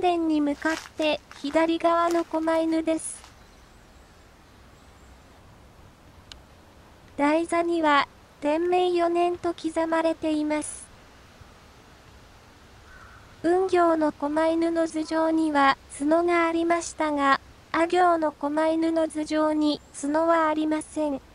殿に向かって左側の狛犬です。台座には、天明4年と刻まれています。雲行の狛犬の頭上には角がありましたが、阿行の狛犬の頭上に角はありません。